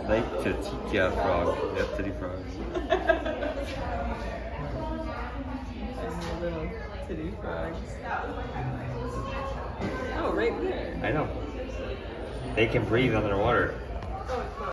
Lake Titacaca Frogs. Yep, titty frogs. And little titty frogs. Oh, right there. I know. They can breathe underwater.